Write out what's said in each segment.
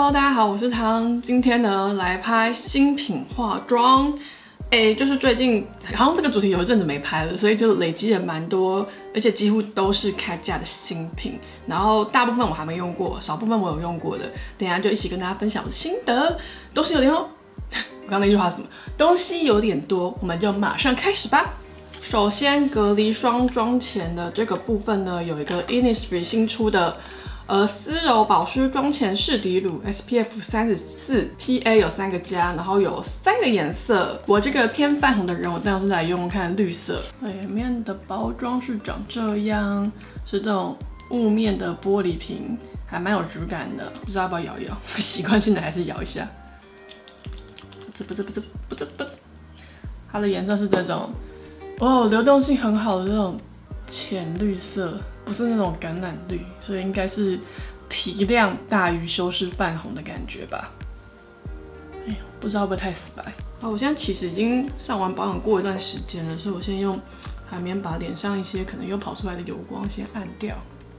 Hello， 大家好，我是汤。今天呢来拍新品化妆，就是最近好像这个主题有一阵子没拍了，所以就累积了蛮多，而且几乎都是开价的新品。然后大部分我还没用过，少部分我有用过的，等一下就一起跟大家分享我的心得。东西有点多，我刚刚那句话是什么？东西有点多，我们就马上开始吧。首先，隔离霜妆前的这个部分呢，有一个 Innisfree 新出的。丝柔保湿妆前试底乳 SPF 34 PA 有3个加，然后有3个颜色。我这个偏泛红的人，我当然是来用用看绿色。里面的包装是长这样，是这种雾面的玻璃瓶，还蛮有质感的。不知道要不要摇一摇，习惯性的还是摇一下。不知，它的颜色是这种，流动性很好的这种浅绿色。不是那种橄榄绿，所以应该是提亮大于修饰泛红的感觉吧。不知道会不会太死白。好，我现在其实已经上完保养过一段时间了，所以我先用海绵把脸上一些可能又跑出来的油光先按掉。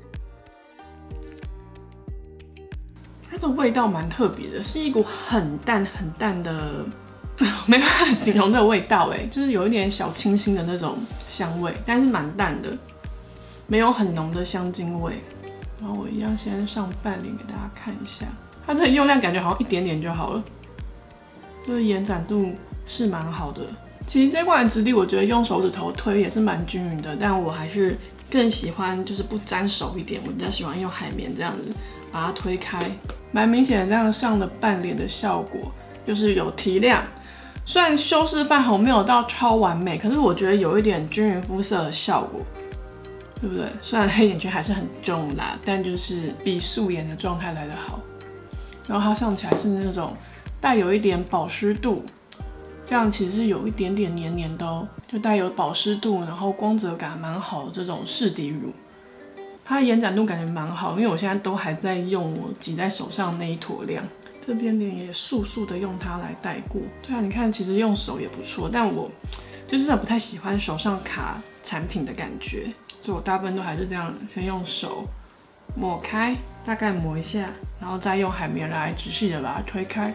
它的味道蛮特别的，是一股很淡的，没办法形容这个味道就是有一点小清新的那种香味，但是蛮淡的。没有很浓的香精味，然后我一样先上半脸给大家看一下，它这个用量感觉好像一点点就好了，就是延展度是蛮好的。其实这罐的质地我觉得用手指头推也是蛮均匀的，但我还是更喜欢就是不沾手一点，我比较喜欢用海绵这样子把它推开，蛮明显的这样上了半脸的效果，就是有提亮。虽然修饰泛红没有到超完美，可是我觉得有一点均匀肤色的效果。对不对？虽然黑眼圈还是很重啦，但就是比素颜的状态来得好。然后它上起来是那种带有一点保湿度，这样其实是有一点点黏黏的哦，就带有保湿度，然后光泽感蛮好的这种试底乳。它的延展度感觉蛮好，因为我现在都还在用我挤在手上那一坨量，这边脸也速速的用它来带过。对啊，你看其实用手也不错，但我就是真的不太喜欢手上卡产品的感觉。所以我大部分都还是这样，先用手抹开，大概抹一下，然后再用海绵来仔细的把它推开。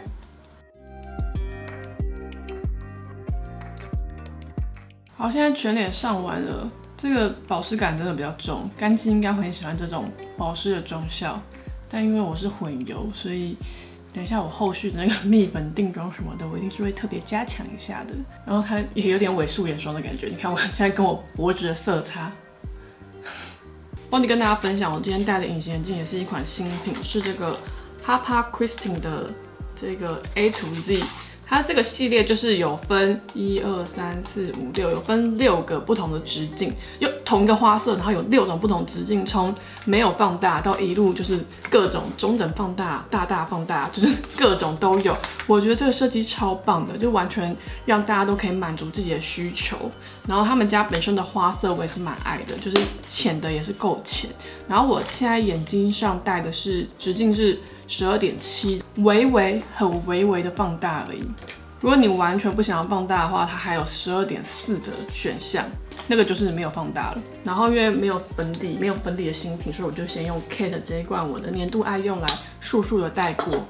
好，现在全脸上完了，这个保湿感真的比较重，干肌应该会很喜欢这种保湿的妆效，但因为我是混油，所以等一下我后续的那个蜜粉定妆什么的，我一定是会特别加强一下的。然后它也有点伪素颜霜的感觉，你看我现在跟我脖子的色差。忘记跟大家分享，我今天戴的隐形眼镜也是一款新品，是这个 Harper Christian 的这个 A to Z。它这个系列就是有分1、2、3、4、5、6，有分6个不同的直径，有同一个花色，然后有6种不同直径，从没有放大到一路就是各种中等放大、大放大，就是各种都有。我觉得这个设计超棒的，就完全让大家都可以满足自己的需求。然后他们家本身的花色我也是蛮爱的，就是浅的也是够浅。然后我现在眼睛上戴的是直径是12.7，很微微的放大而已。如果你完全不想要放大的话，它还有12.4的选项，那个就是没有放大了。然后因为没有粉底的新品，所以我就先用 Kate 这一罐我的年度爱用来速速的带过。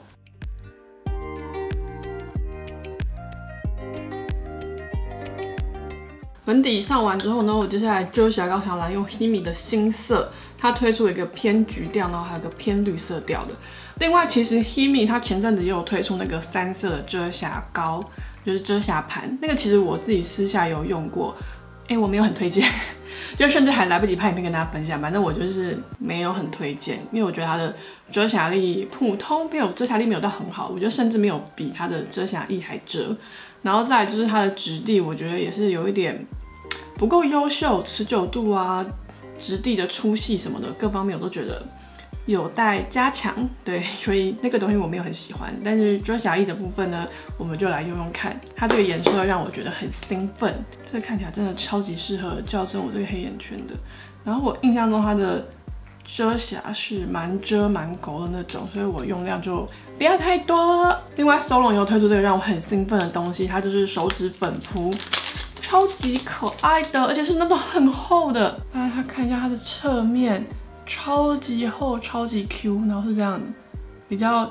粉底上完之后呢，我接下来遮瑕膏想来用 Himi 的新色，它推出一个偏橘调，然后还有一个偏绿色调的。另外，其实 Himi 它前阵子也有推出那个3色的遮瑕膏，就是遮瑕盘，那个其实我自己私下有用过，我没有很推荐，就甚至还来不及拍影片跟大家分享，反正我就是没有很推荐，因为我觉得它的遮瑕力普通，遮瑕力没有到很好，我觉得甚至没有比它的遮瑕液还遮。然后再来就是它的质地，我觉得也是有一点不够优秀，持久度啊、质地的粗细什么的各方面我都觉得有待加强。对，所以那个东西我没有很喜欢。但是遮瑕液的部分呢，我们就来用用看，它这个颜色让我觉得很兴奋，这个看起来真的超级适合校正我这个黑眼圈的。然后我印象中它的遮瑕是蛮遮蛮勾的那种，所以我用量就不要太多。另外，Solon 有推出这个让我很兴奋的东西，它就是手指粉扑，超级可爱的，而且是那种很厚的。大家看一下它的侧面，超级厚，超级 Q， 然后是这样比较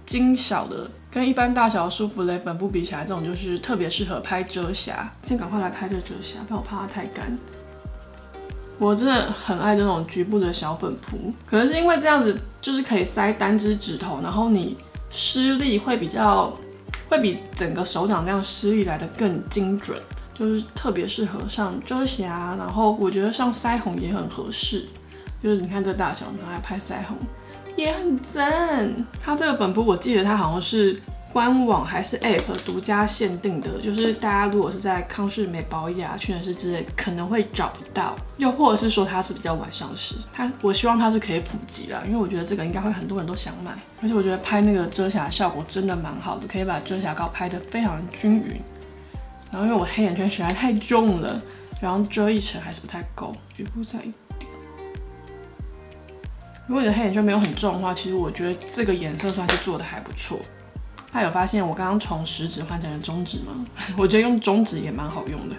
精小的，跟一般大小的舒芙蕾粉布比起来，这种就是特别适合拍遮瑕。先赶快来拍这遮瑕，不然我怕它太干。我真的很爱这种局部的小粉扑，可能是因为这样子就是可以塞单只指头，然后你施力会比整个手掌这样施力来的更精准，就是特别适合上遮瑕，然后我觉得上腮红也很合适，就是你看这大小拿来拍腮红也很赞。它这个粉扑我记得它好像是官网还是 App 独家限定的，就是大家如果是在康士美宝雅、屈臣氏之类可能会找不到，又或者是说它是比较晚上市。我希望它是可以普及啦，因为我觉得这个应该会很多人都想买，而且我觉得拍那个遮瑕效果真的蛮好的，可以把遮瑕膏拍得非常均匀。然后因为我黑眼圈实在太重了，然后遮一层还是不太够，局部再一点。如果你的黑眼圈没有很重的话，其实我觉得这个颜色算是做的还不错。大家有发现我刚刚从食指换成了中指吗？我觉得用中指也蛮好用的。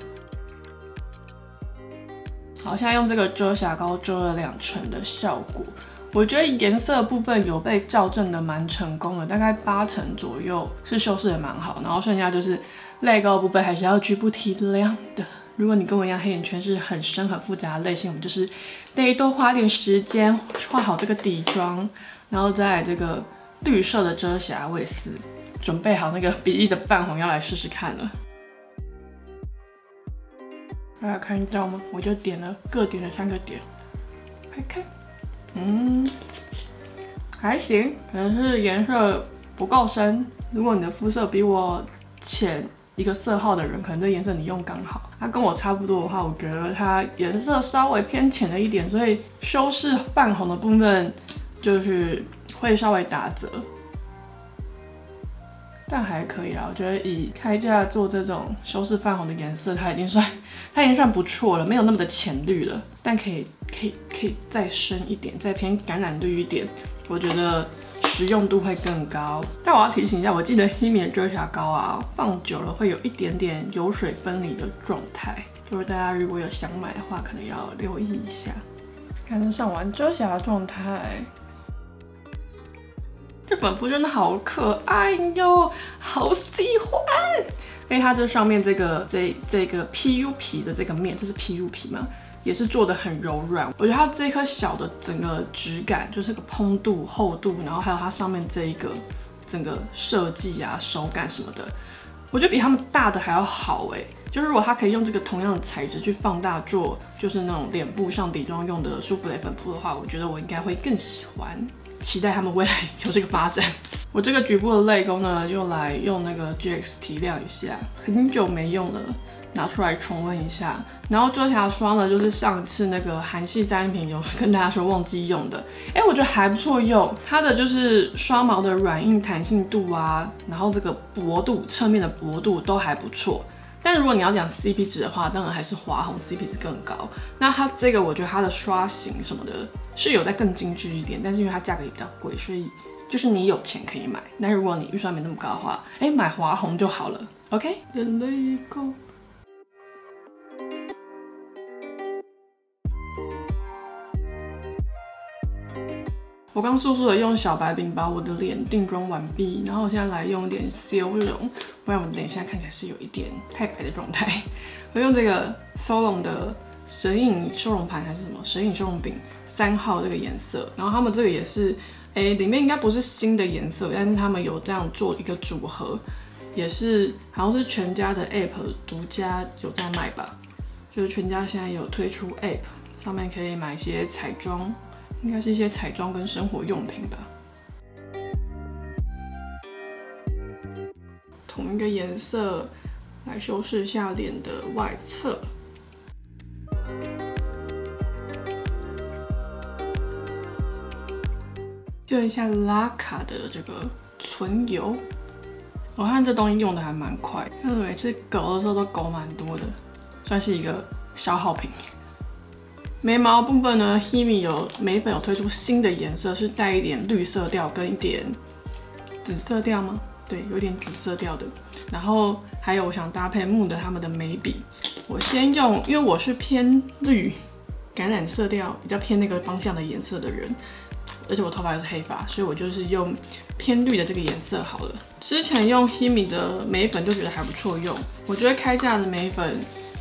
好，现在用这个遮瑕膏遮了2层的效果，我觉得颜色部分有被校正的蛮成功的，大概8成左右是修饰的蛮好，然后剩下就是泪膏部分还是要局部提亮的。如果你跟我一样黑眼圈是很深很复杂的类型，我们就是得多花点时间画好这个底妆，然后再来这个绿色的遮瑕，我也是准备好那个比例的泛红要来试试看了。大家看到吗？我就各点了3个点，拍开，还行，可能是颜色不够深。如果你的肤色比我浅一个色号的人，可能这颜色你用刚好。它跟我差不多的话，我觉得它颜色稍微偏浅了一点，所以修饰泛红的部分就是会稍微打折。但还可以啦，我觉得以开价做这种修饰泛红的颜色，它已经算不错了，没有那么的浅绿了，但可以再深一点，再偏橄榄绿一点，我觉得实用度会更高。但我要提醒一下，我记得 Himi 的遮瑕膏啊，放久了会有一点点油水分离的状态，就是大家如果有想买的话，可能要留意一下。看这上完遮瑕的状态。这粉扑真的好可爱哟，好喜欢！因为它这上面这个 PU 皮的这个面，这是 PU 皮吗？也是做的很柔软。我觉得它这颗小的整个质感，就是个蓬度、厚度，然后还有它上面这一个整个设计啊、手感什么的，我觉得比他们大的还要好哎。就是如果它可以用这个同样的材质去放大做，就是那种脸部上底妆用的舒芙蕾粉扑的话，我觉得我应该会更喜欢。期待他们未来有这个发展。我这个局部的泪沟呢，就来用那个 GX 提亮一下，很久没用了，拿出来重温一下。然后遮瑕霜呢，就是上次那个韩系单品有跟大家说忘记用的，我觉得还不错用。它的就是刷毛的软硬弹性度啊，然后这个薄度，侧面的薄度都还不错。但如果你要讲 CP 值的话，当然还是华虹 CP 值更高。那它这个我觉得它的刷型什么的是有在更精致一点，但是因为它价格也比较贵，所以就是你有钱可以买。但如果你预算没那么高的话，买华虹就好了。OK， 眼泪沟。我刚速速的用小白饼把我的脸定妆完毕，然后我现在来用一点修容，不然我的脸现在看起来是有一点太白的状态。我用这个 Solon 的神隐修容盘还是什么神隐修容饼3号这个颜色，然后他们这个也是，里面应该不是新的颜色，但是他们有这样做一个组合，也是好像是全家的 App 独家有在卖吧，就是全家现在有推出 App， 上面可以买一些彩妆。应该是一些彩妆跟生活用品吧。同一个颜色来修饰一下脸的外侧。就一下拉卡的这个唇油，我看这东西用的还蛮快，因为每次勾的时候都勾蛮多的，算是一个消耗品。眉毛部分呢 ，Himi 眉粉有推出新的颜色，是带一点绿色调跟一点紫色调吗？对，有点紫色调的。然后还有我想搭配Mood他们的眉笔，我先用，因为我是偏绿橄榄色调，比较偏那个方向的颜色的人， 而且我头发也是黑发，所以我就是用偏绿的这个颜色好了。之前用 Himi 的眉粉就觉得还不错用，我觉得开价的眉粉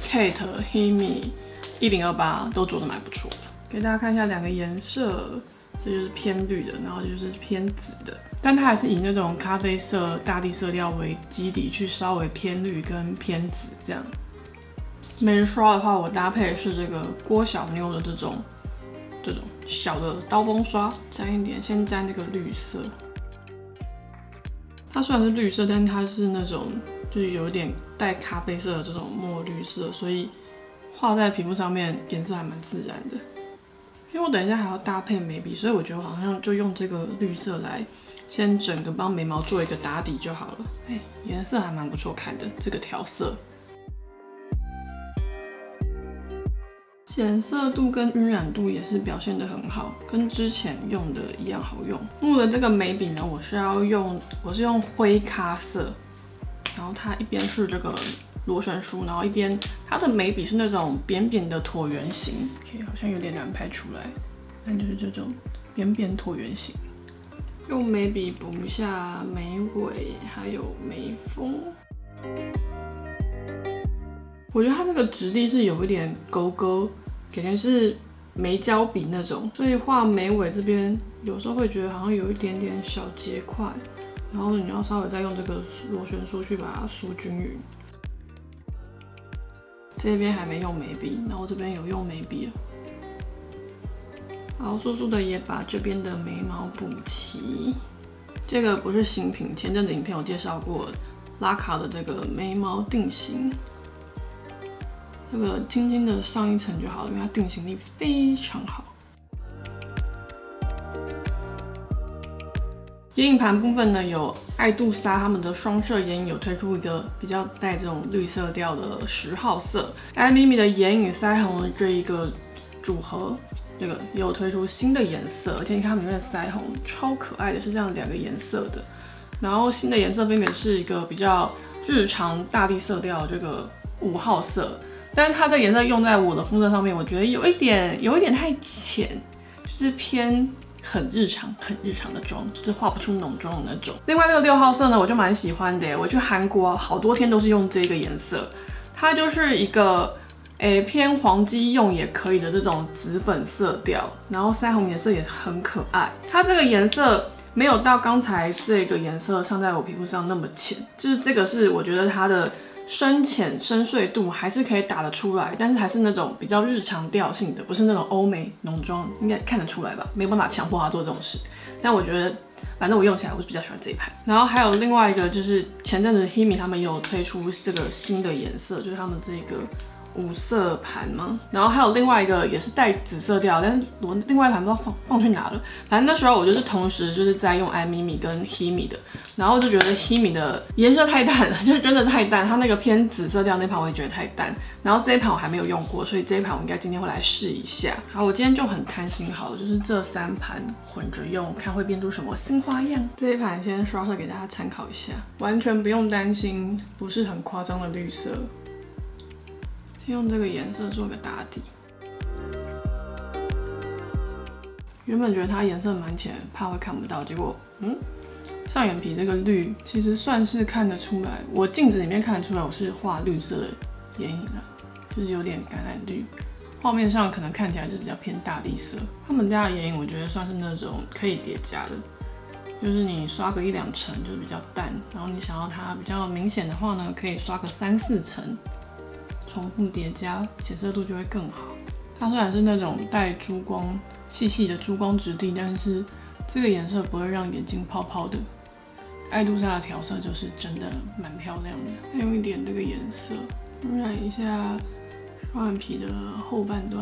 Kate、Himi、1028都做的蛮不错的。给大家看一下2个颜色，这就是偏绿的，然后这就是偏紫的，但它还是以那种咖啡色、大地色调为基底，去稍微偏绿跟偏紫这样。眉刷的话，我搭配的是这个郭小妞的这种小的刀锋刷，沾一点，先沾这个绿色。它虽然是绿色，但它是那种就是有点带咖啡色的这种墨绿色，所以画在皮肤上面颜色还蛮自然的。因为我等一下还要搭配眉笔，所以我觉得我好像就用这个绿色来先整个帮眉毛做一个打底就好了。颜色还蛮不错看的，这个调色。显色度跟晕染度也是表现得很好，跟之前用的一样好用。木的这个眉笔呢，我是用灰咖色，然后它一边是这个螺旋梳，然后一边它的眉笔是那种扁扁的椭圆形 ，OK， 好像有点难拍出来，但就是这种扁扁椭圆形。用眉笔补一下眉尾，还有眉峰。我觉得它这个质地是有一点勾勾，感觉是眉胶笔那种，所以画眉尾这边有时候会觉得好像有一点点小结块，然后你要稍微再用这个螺旋梳去把它梳均匀。这边还没用眉笔，然后这边有用眉笔了。好，速速的也把这边的眉毛补齐。这个不是新品，前阵子影片有介绍过拉卡的这个眉毛定型。这个轻轻的上一层就好了，因为它定型力非常好。眼影盘部分呢，有爱杜莎他们的双色眼影有推出一个比较带这种绿色调的10号色，Mimi 的眼影腮红的这一个组合，这个也有推出新的颜色，而且你看它们里面的腮红超可爱的，是这样2个颜色的。然后新的颜色分别是一个比较日常大地色调这个5号色。但是它这颜色用在我的肤色上面，我觉得有一点太浅，就是偏很日常的妆，就是画不出浓妆的那种。另外那个6号色呢，我就蛮喜欢的耶，我去韩国好多天都是用这个颜色，它就是一个偏黄基用也可以的这种紫粉色调，然后腮红颜色也很可爱。它这个颜色没有到刚才这个颜色上在我皮肤上那么浅，就是这个是我觉得它的深浅深邃度还是可以打得出来，但是还是那种比较日常调性的，不是那种欧美浓妆，应该看得出来吧？没有办法强迫他做这种事。但我觉得，反正我用起来我是比较喜欢这一排。然后还有另外一个就是前阵子 Himi 他们有推出这个新的颜色，就是他们这个5色盘吗？然后还有另外一个也是带紫色调，但是我另外一盘不知道放去哪了。反正那时候我就是同时就是在用 Mimi 跟 Himi 的，然后就觉得 Himi 的颜色太淡了，就是真的太淡，它那个偏紫色调那盘我也觉得太淡。然后这一盘我还没有用过，所以这一盘我应该今天会来试一下。好，我今天就很贪心好了，就是这3盘混着用，看会变出什么新花样。这一盘先刷色给大家参考一下，完全不用担心不是很夸张的绿色。用这个颜色做个打底。原本觉得它颜色蛮浅，怕会看不到，结果上眼皮这个绿其实算是看得出来，我镜子里面看得出来我是画绿色的眼影的，就是有点橄榄绿。画面上可能看起来是比较偏大地色。他们家的眼影我觉得算是那种可以叠加的，就是你刷个1、2层就是比较淡，然后你想要它比较明显的话呢，可以刷个3、4层。重复叠加，显色度就会更好。它虽然是那种带珠光、细细的珠光质地，但是这个颜色不会让眼睛泡泡的。爱杜莎的调色就是真的蛮漂亮的。再用一点这个颜色染一下双眼皮的后半段。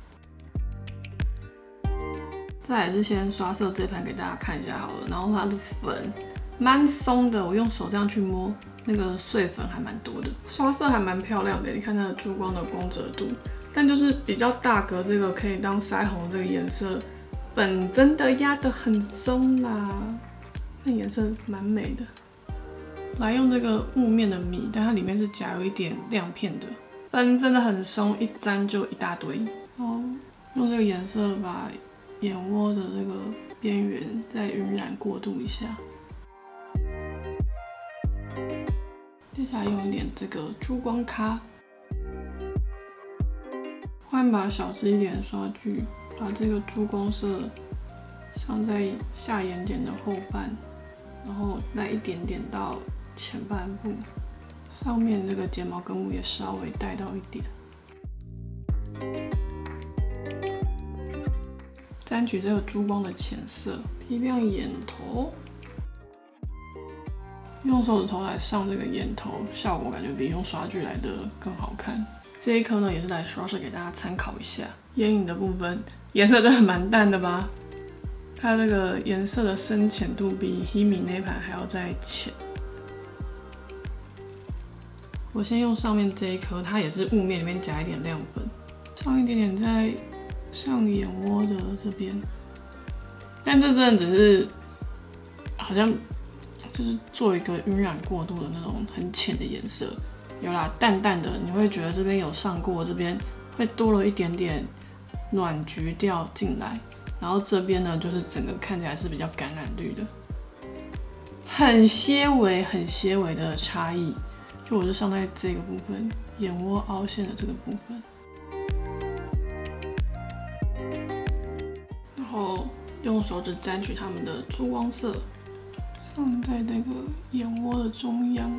再来是先刷色这盘给大家看一下好了，然后它的粉蛮松的，我用手这样去摸。那个碎粉还蛮多的，刷色还蛮漂亮的，你看它的珠光的光泽度，但就是比较大格这个可以当腮红这个颜色，粉真的压得很松啦，那颜色蛮美的。来用这个雾面的米，但它里面是夹有一点亮片的，粉真的很松，一沾就一大堆。好，用这个颜色把眼窝的这个边缘再晕染过渡一下。接下来用一点这个珠光咖，换把小支一点的刷具，把这个珠光色上在下眼睑的后半，然后带一点点到前半部，上面这个睫毛根部也稍微带到一点。沾取这个珠光的浅色，提亮眼头。用手指头来上这个眼头，效果感觉比用刷具来的更好看。这一颗呢，也是来刷色给大家参考一下。眼影的部分，颜色真的蛮淡的吧？它这个颜色的深浅度比 Himi 那盘还要再浅。我先用上面这一颗，它也是雾面里面加一点亮粉，上一点点在上眼窝的这边。但这真的只是好像就是做一个晕染过渡的那种很浅的颜色。有啦，淡淡的，你会觉得这边有上过，这边会多了一点点暖橘调进来。然后这边呢，就是整个看起来是比较橄榄绿的，很些微的差异。就我就上在这个部分，眼窝凹陷的这个部分，然后用手指沾取它们的珠光色，上在那个眼窝的中央。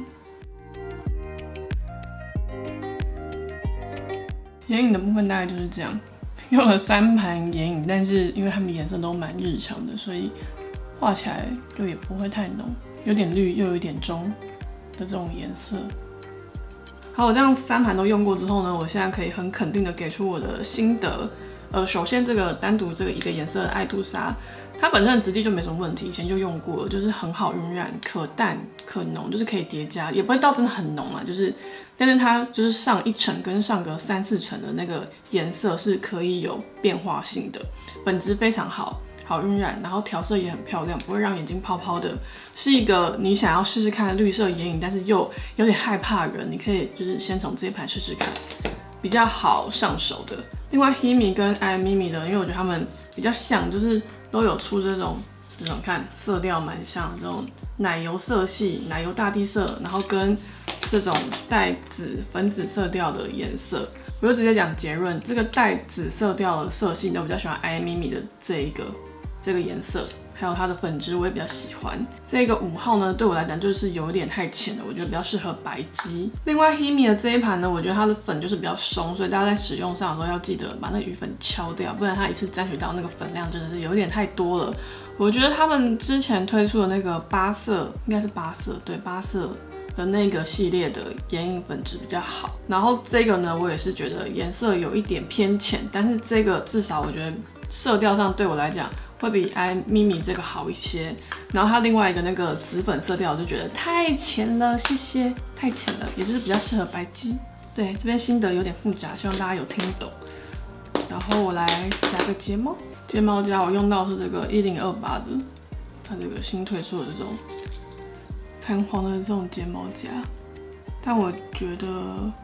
眼影的部分大概就是这样，用了3盘眼影，但是因为它们颜色都蛮日常的，所以画起来就也不会太浓，有点绿又有一点棕的这种颜色。好，我这样3盘都用过之后呢，我现在可以很肯定的给出我的心得。首先这个单独这个一个颜色的爱杜莎，它本身的质地就没什么问题，以前就用过了，就是很好晕染，可淡可浓，就是可以叠加，也不会到真的很浓啊，但是它就是上1层跟上个3、4层的那个颜色是可以有变化性的，本质非常好。好晕染，然后调色也很漂亮，不会让眼睛泡泡的，是一个你想要试试看绿色眼影，但是又有点害怕的人，你可以就是先从这一盘试试看，比较好上手的。另外 Himi 跟 iMimi 的，因为我觉得他们比较像，就是都有出这种看色调蛮像，这种奶油色系、奶油大地色，然后跟这种带粉紫色调的颜色。我就直接讲结论，这个带紫色调的色系，我比较喜欢 iMimi 的这个颜色，还有它的粉质我也比较喜欢。这个5号呢，对我来讲就是有一点太浅了，我觉得比较适合白肌。另外 Himi 的这一盘呢，我觉得它的粉就是比较松，所以大家在使用上的时候要记得把那个余粉敲掉，不然它一次沾取到那个粉量真的是有点太多了。我觉得他们之前推出的那个8色，应该是8色，对，8色的那个系列的眼影粉质比较好。然后这个呢，我也是觉得颜色有一点偏浅，但是这个至少我觉得色调上对我来讲会比 iMimi 这个好一些。然后它另外一个那个紫粉色调，我就觉得太浅了，谢谢，太浅了，也就是比较适合白肌。对，这边心得有点复杂，希望大家有听懂。然后我来夹个睫毛，睫毛夹我用到是这个1028的，它这个新推出的这种弹簧的这种睫毛夹，但我觉得，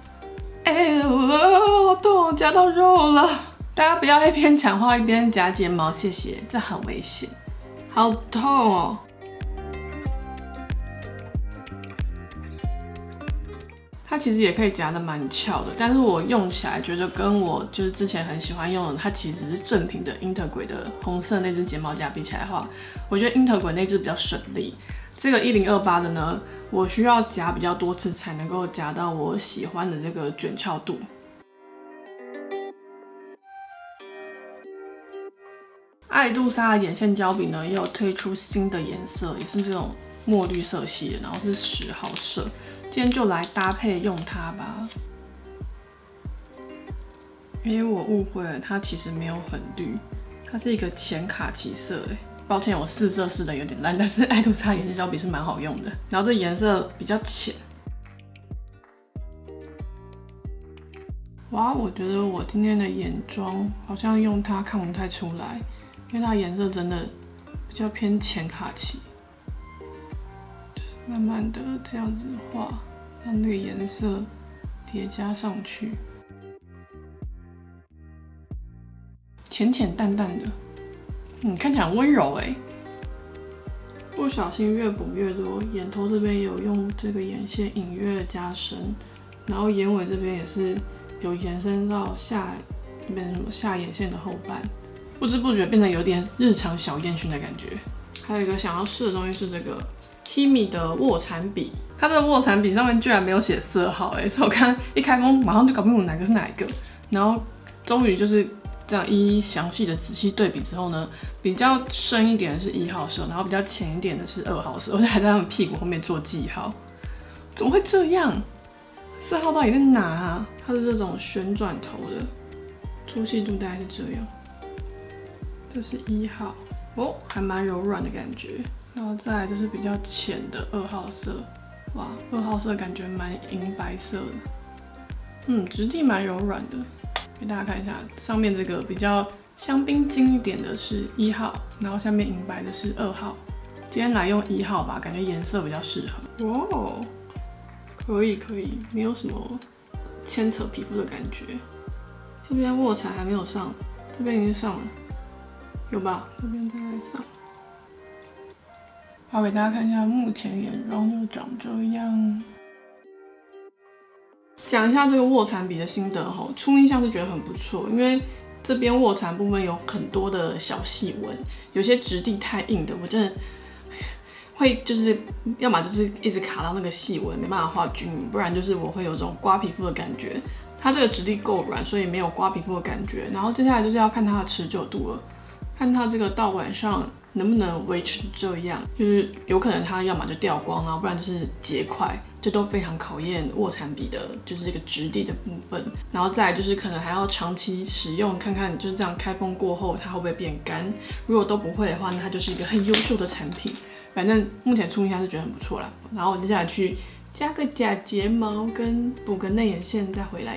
好痛，夹到肉了。大家不要一边讲话一边夹睫毛，谢谢，这很危险，好痛哦。它其实也可以夹得蛮翘的，但是我用起来觉得跟我就是之前很喜欢用的，它其实是正品的Interquay的红色那支睫毛夹比起来的话，我觉得Interquay那支比较省力。这个1028的呢，我需要夹比较多次才能够夹到我喜欢的这个卷翘度。爱杜莎的眼线胶笔呢，也有推出新的颜色，也是这种墨绿色系的，然后是10号色。今天就来搭配用它吧，因为我误会了，它其实没有很绿，它是一个浅卡其色哎。抱歉，我试色试的有点烂，但是爱杜莎眼线胶笔是蛮好用的。然后这颜色比较浅。哇，我觉得我今天的眼妆好像用它看不太出来，因为它颜色真的比较偏浅卡其。慢慢的这样子画，让那个颜色叠加上去，浅浅淡淡的。 看起来很温柔哎。不小心越补越多，眼头这边也有用这个眼线隐约的加深，然后眼尾这边也是有延伸到下这边什么下眼线的后半，不知不觉变成有点日常小烟熏的感觉。还有一个想要试的东西是这个 Kimi 的卧蚕笔，它这个卧蚕笔上面居然没有写色号哎，所以我看一开封马上就搞不清楚哪个是哪一个，然后终于就是这样一一详细的仔细对比之后呢，比较深一点的是1号色，然后比较浅一点的是2号色，而且还在他们屁股后面做记号，怎么会这样？色号到底在哪啊？它是这种旋转头的，粗细度大概是这样。这是1号哦，还蛮柔软的感觉。然后再来就是比较浅的2号色，哇，2号色感觉蛮银白色的，质地蛮柔软的。给大家看一下，上面这个比较香槟金一点的是1号，然后下面银白的是2号。今天来用1号吧，感觉颜色比较适合。哦，可以，没有什么牵扯皮肤的感觉。这边卧蚕还没有上，这边已经上了，有吧？这边再来上。好，给大家看一下目前眼妆就长这样。讲一下这个卧蚕笔的心得哈，初印象是觉得很不错，因为这边卧蚕部分有很多的小细纹，有些质地太硬的，我真的会就是要么就是一直卡到那个细纹，没办法画均匀，不然就是我会有这种刮皮肤的感觉。它这个质地够软，所以没有刮皮肤的感觉。然后接下来就是要看它的持久度了，看它这个到晚上能不能维持这样，就是有可能它要么就掉光啊，不然就是结块。这都非常考验卧蚕笔的，就是这个质地的部分。然后再来就是可能还要长期使用，看看就是这样开封过后它会不会变干。如果都不会的话，那它就是一个很优秀的产品。反正目前初印象是觉得很不错啦。然后我接下来去加个假睫毛跟补个内眼线再回来。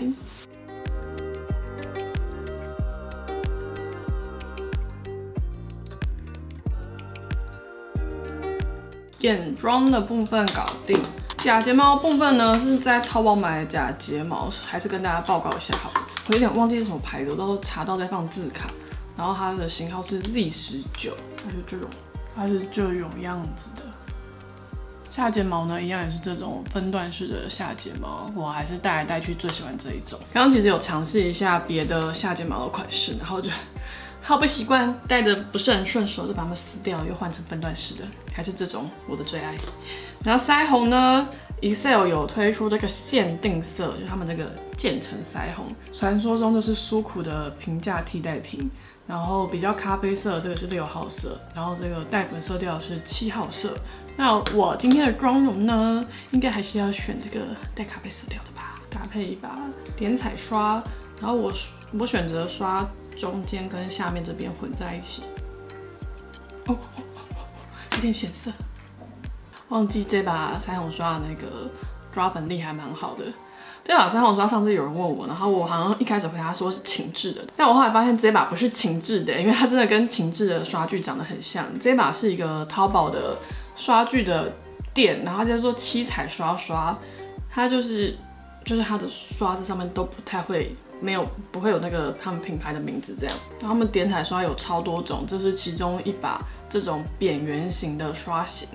眼妆的部分搞定。假睫毛部分呢，是在淘宝买的假睫毛，还是跟大家报告一下好了。我有点忘记是什么牌子，我到时候查到再放字卡。然后它的型号是 Z19，它是这种样子的。下睫毛呢，一样也是这种分段式的下睫毛，我还是戴来戴去最喜欢这一种。刚刚其实有尝试一下别的下睫毛的款式，然后就好不习惯，戴的不是很顺手，就把它们撕掉，又换成分段式的，还是这种我的最爱。然后腮红呢 ，Excel 有推出这个限定色，就是他们这个渐层腮红，传说中就是舒苦的平价替代品。然后比较咖啡色，这个是6号色，然后这个带粉色调是7号色。那我今天的妆容呢，应该还是要选这个带咖啡色调的吧，搭配一把点彩刷，然后我选择刷中间跟下面这边混在一起。哦，有点显色。忘记这把腮红刷的那个抓粉力还蛮好的。这把腮红刷上次有人问我，然后我好像一开始回答说是晴致的，但我后来发现这把不是晴致的，因为它真的跟晴致的刷具长得很像。这把是一个淘宝的刷具的店，然后它叫做七彩刷，它就是它的刷子上面都不太会不会有那个他们品牌的名字这样。然后他们点彩刷有超多种，这是其中一把这种扁圆形的刷型。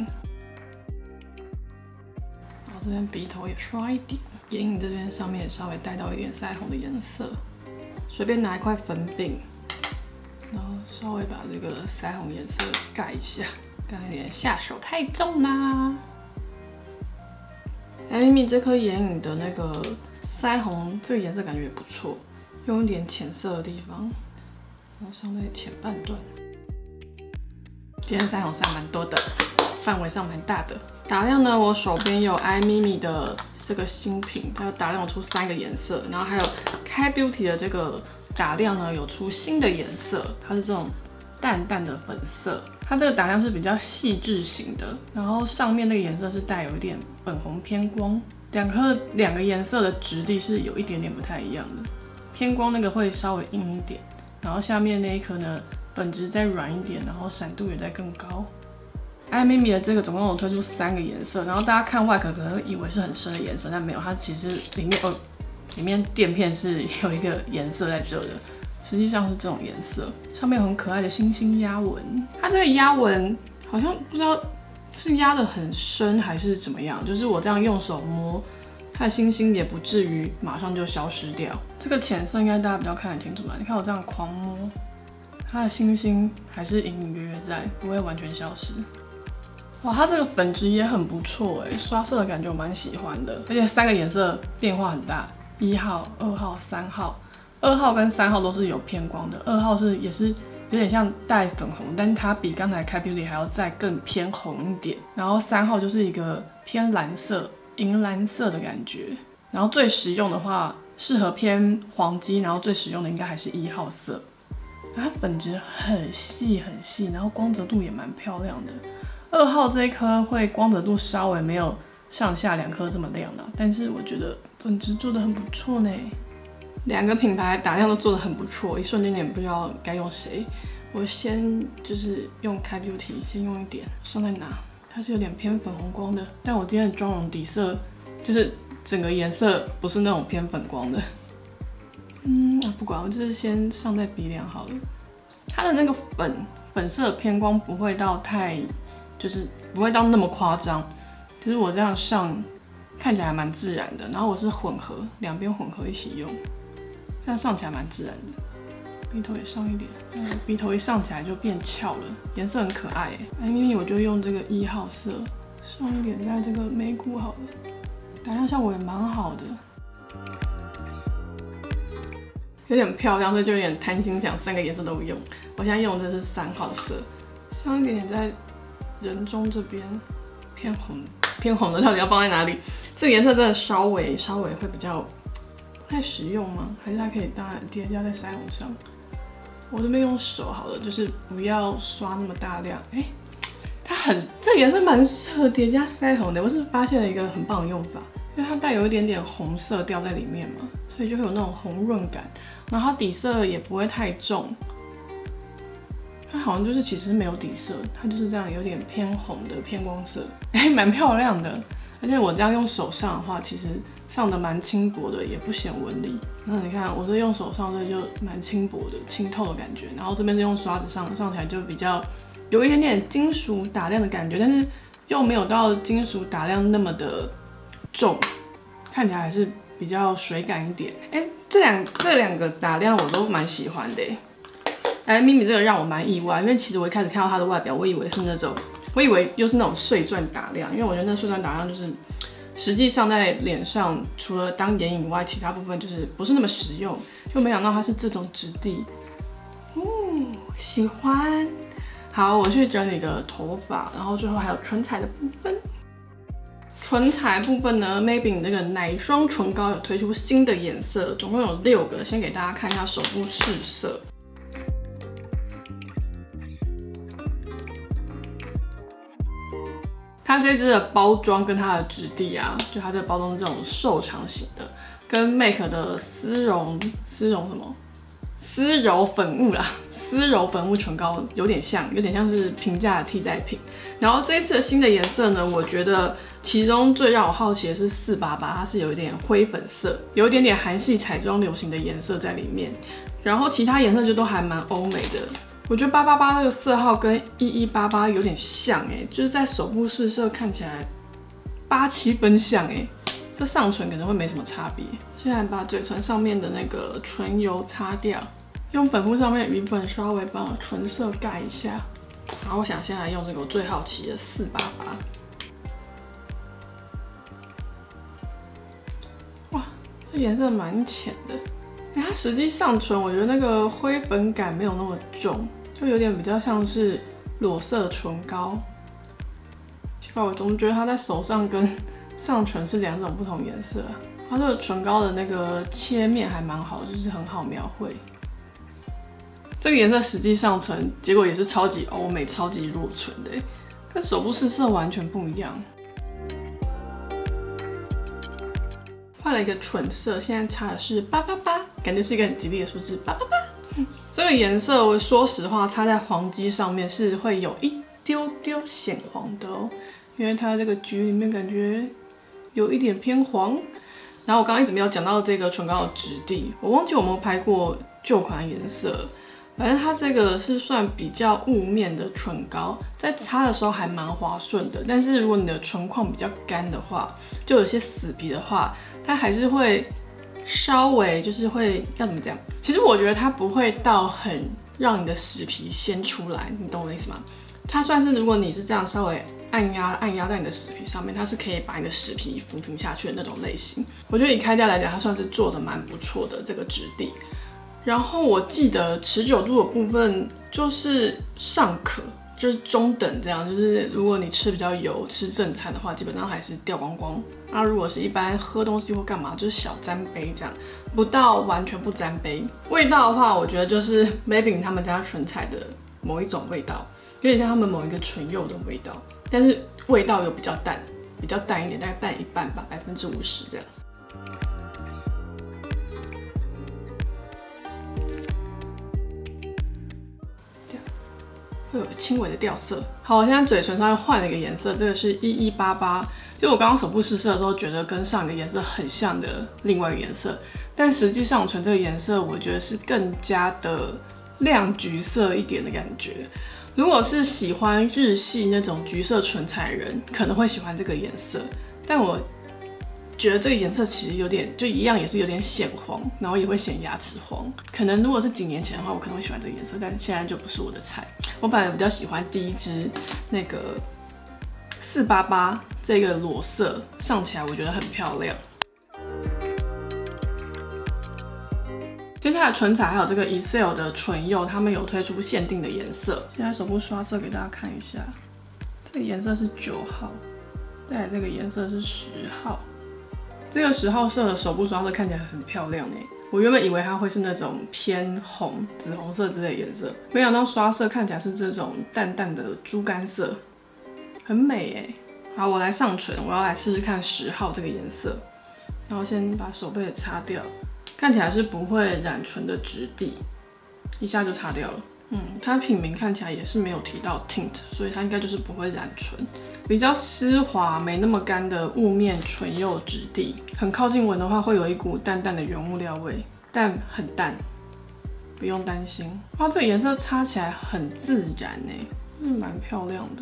然后这边鼻头也刷一点。眼影这边上面也稍微带到一点腮红的颜色，随便拿一块粉饼，然后稍微把这个腮红颜色盖一下，刚有点下手太重啦。Mimi 这颗眼影的那个腮红，这个颜色感觉也不错，用一点浅色的地方，然后上在前半段。今天腮红上蛮多的，范围上蛮大的。打亮呢，我手边有 Mimi 的。这个新品它打亮出3个颜色，然后还有开 Beauty 的这个打亮呢有出新的颜色，它是这种淡淡的粉色，它这个打亮是比较细致型的，然后上面那个颜色是带有一点粉红偏光，两个颜色的质地是有一点点不太一样的，偏光那个会稍微硬一点，然后下面那一颗呢粉质再软一点，然后闪度也再更高。Mimi 的这个总共有推出3个颜色，然后大家看外壳可能会以为是很深的颜色，但没有，它其实里面垫片是有一个颜色在这的， 实际上是这种颜色，上面有很可爱的星星压纹。它这个压纹好像不知道是压得很深还是怎么样，就是我这样用手摸，它的星星也不至于马上就消失掉。这个浅色应该大家比较看得清楚嘛？你看我这样狂摸，它的星星还是隐隐约约在，不会完全消失。哇，它这个粉质也很不错哎，刷色的感觉我蛮喜欢的，而且3个颜色变化很大，1号、2号、3号。2号跟3号都是有偏光的，2号也是有点像带粉红，但是它比刚才开 Beauty 还要再更偏红一点。然后3号就是一个偏蓝色、银蓝色的感觉。然后最实用的话，适合偏黄基，然后最实用的应该还是1号色。它粉质很细很细，然后光泽度也蛮漂亮的。2号这一颗会光泽度稍微没有上下2颗这么亮的，但是我觉得粉质做的很不错呢。2个品牌打亮都做的很不错，一瞬间也不知道该用谁。我先就是用开 Beauty， 先用一点上在哪，它是有点偏粉红光的，但我今天的妆容底色就是整个颜色不是那种偏粉光的。不管，我就是先上在鼻梁好了。它的那个粉色偏光不会到太，就是不会到那么夸张，就是我这样上看起来还蛮自然的。然后我是混合，两边混合一起用，这样上起来蛮自然的。鼻头也上一点，鼻头一上起来就变翘了，颜色很可爱哎。因为我就用这个1号色上一点在这个眉骨好了，打亮效果也蛮好的。有点漂亮，所以就有点贪心，想3个颜色都用。我现在用的是3号色，上一点点在人中这边，偏红的到底要放在哪里？这个颜色真的稍微会比较不太实用吗？还是它可以当然叠加在腮红上？我这边用手好了，就是不要刷那么大量。这个颜色蛮适合叠加腮红的。我是发现了一个很棒的用法，因为它带有一点点红色调在里面嘛，所以就会有那种红润感。然后它底色也不会太重，它好像就是其实没有底色，它就是这样有点偏红的偏光色，蛮漂亮的。而且我这样用手上的话，其实上的蛮轻薄的，也不显纹理。那你看我是用手上，所以就蛮轻薄的、清透的感觉。然后这边是用刷子上起来就比较有一点点金属打亮的感觉，但是又没有到金属打亮那么的重，看起来还是比较水感一点。这两个打亮我都蛮喜欢的。咪咪这个让我蛮意外，因为其实我一开始看到它的外表，我以为又是那种碎钻打亮，因为我觉得那碎钻打亮就是实际上在脸上除了当眼影以外，其他部分就是不是那么实用，就没想到它是这种质地。喜欢。好，我去整理个头发，然后最后还有唇彩的部分。唇彩部分呢 ，Maybelline 这个奶霜唇膏有推出新的颜色，总共有6个，先给大家看一下手部试色。它这支的包装跟它的质地啊，就它这个包装是这种瘦长型的，跟 MAC 的丝柔粉雾啦，丝柔粉雾唇膏有点像是平价的替代品。然后这一次的新的颜色呢，我觉得其中最让我好奇的是488，它是有一点灰粉色，有一点点韩系彩妆流行的颜色在里面。然后其他颜色就都还蛮欧美的。我觉得888这个色号跟1188有点像就是在手部试色看起来8、7分像这上唇可能会没什么差别。现在把嘴唇上面的那个唇油擦掉，用粉扑上面的余粉稍微把唇色盖一下。然后我想先来用这个我最好奇的488。哇，这颜色蛮浅的。它实际上唇我觉得那个灰粉感没有那么重，就有点比较像是裸色唇膏。奇怪，我总觉得它在手上跟上唇是2种不同颜色啊。它这个唇膏的那个切面还蛮好，就是很好描绘。这个颜色实际上唇，结果也是超级欧美、超级弱唇的，跟手部试色完全不一样。换了一个唇色，现在擦的是888，感觉是一个很吉利的数字888。这个颜色我说实话，擦在黄肌上面是会有一丢丢显黄的哦，因为它这个橘里面感觉有一点偏黄。然后我刚刚一直没有讲到这个唇膏的质地，我忘记我有没有拍过旧款的颜色。反正它这个是算比较雾面的唇膏，在擦的时候还蛮滑顺的。但是如果你的唇况比较干的话，就有些死皮的话，它还是会稍微就是会要怎么讲？其实我觉得它不会到很让你的死皮先出来，你懂我的意思吗？它算是如果你是这样稍微按压在你的死皮上面，它是可以把你的死皮抚平下去的那种类型。我觉得以开价来讲，它算是做的蛮不错的这个质地。然后我记得持久度的部分就是尚可，就是中等这样。就是如果你吃比较油、吃正餐的话，基本上还是掉光光。那如果是一般喝东西或干嘛，就是小沾杯这样，不到完全不沾杯。味道的话，我觉得就是 Maybelline 他们家唇彩的某一种味道，有点像他们某一个唇釉的味道，但是味道又比较淡一点，大概淡一半吧，50%这样。会有轻微的掉色。好，我现在嘴唇上又换了一个颜色，这个是1188。就我刚刚手部试色的时候，觉得跟上一个颜色很像的另外一个颜色，但实际上我唇这个颜色，我觉得是更加的亮橘色一点的感觉。如果是喜欢日系那种橘色唇彩的人，可能会喜欢这个颜色，但我觉得这个颜色其实有点，就一样也是有点显黄，然后也会显牙齿黄。可能如果是几年前的话，我可能会喜欢这个颜色，但现在就不是我的菜。我本来比较喜欢第一支那个488这个裸色，上起来我觉得很漂亮。接下来唇彩还有这个 Essel 的唇釉，他们有推出限定的颜色。现在手部刷色给大家看一下，这个颜色是9号，再来这个颜色是10号。这个10号色的手部刷色看起来很漂亮哎，我原本以为它会是那种偏红、紫红色之类的颜色，没想到刷色看起来是这种淡淡的猪肝色，很美哎。好，我来上唇，我要来试试看10号这个颜色，然后先把手背擦掉，看起来是不会染唇的质地，一下就擦掉了。它品名看起来也是没有提到 tint， 所以它应该就是不会染唇，比较丝滑，没那么干的雾面唇釉质地。很靠近闻的话，会有一股淡淡的原物料味，但很淡，不用担心。哇，这个颜色擦起来很自然哎，蛮漂亮的。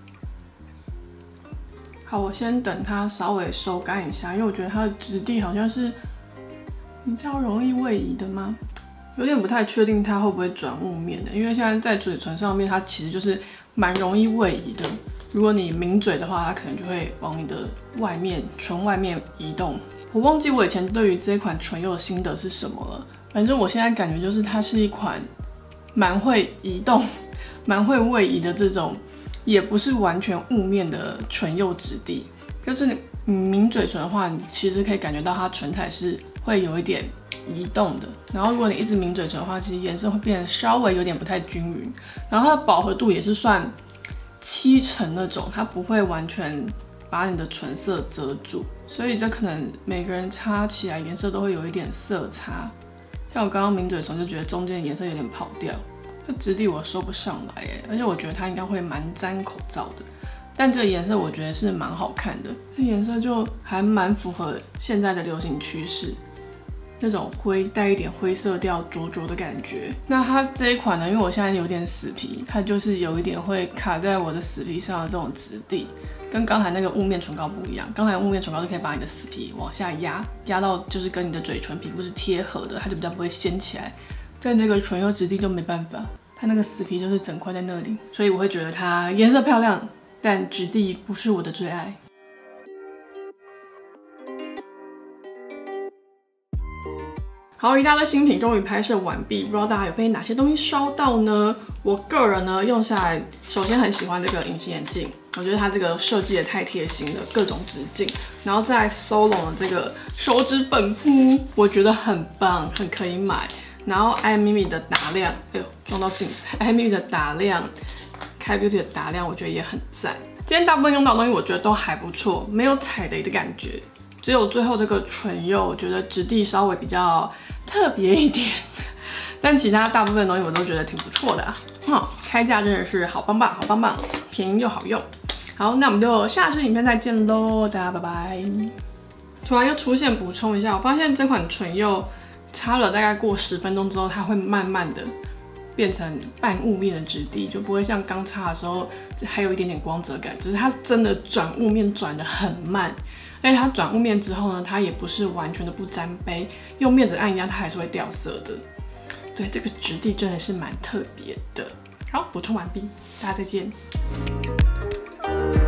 好，我先等它稍微收干一下，因为我觉得它的质地好像是比较容易位移的吗？有点不太确定它会不会转雾面的，因为现在在嘴唇上面，它其实就是蛮容易位移的。如果你抿嘴的话，它可能就会往你的外面唇外面移动。我忘记我以前对于这款唇釉的心得是什么了，反正我现在感觉就是它是一款蛮会移动、蛮会位移的这种，也不是完全雾面的唇釉质地。就是你抿嘴唇的话，你其实可以感觉到它唇彩是会有一点移动的，然后如果你一直抿嘴唇的话，其实颜色会变得稍微有点不太均匀，然后它的饱和度也是算70%那种，它不会完全把你的唇色遮住，所以这可能每个人擦起来颜色都会有一点色差。像我刚刚抿嘴唇就觉得中间的颜色有点跑掉，这质地我说不上来耶，而且我觉得它应该会蛮沾口罩的。但这个颜色我觉得是蛮好看的，这颜色就还蛮符合现在的流行趋势。那种灰带一点灰色调灼灼的感觉。那它这一款呢，因为我现在有点死皮，它就是有一点会卡在我的死皮上的这种质地，跟刚才那个雾面唇膏不一样。刚才雾面唇膏就可以把你的死皮往下压，压到就是跟你的嘴唇皮肤是贴合的，它就比较不会掀起来。但这个唇釉质地就没办法，它那个死皮就是整块在那里，所以我会觉得它颜色漂亮，但质地不是我的最爱。好，一大堆新品终于拍摄完毕，不知道大家有被哪些东西烧到呢？我个人呢用下来，首先很喜欢这个隐形眼镜，我觉得它这个设计也太贴心了，各种直径。然后再 Solon 的这个手指粉扑，我觉得很棒，很可以买。然后 iMimi 的打亮，哎呦撞到镜子 ，iMimi 的打亮，开 Beauty 的打亮，我觉得也很赞。今天大部分用到的东西，我觉得都还不错，没有踩雷的感觉。只有最后这个唇釉，我觉得质地稍微比较特别一点，但其他大部分东西我都觉得挺不错的啊。开价真的是好棒棒，好棒棒，便宜又好用。好，那我们就下支影片再见喽，大家拜拜。突然又出现补充一下，我发现这款唇釉擦了大概过10分钟之后，它会慢慢的变成半雾面的质地，就不会像刚擦的时候还有一点点光泽感。只是它真的转雾面转得很慢，而且它转雾面之后呢，它也不是完全的不沾杯，用面纸按一下它还是会掉色的。对，这个质地真的是蛮特别的。好，补充完毕，大家再见。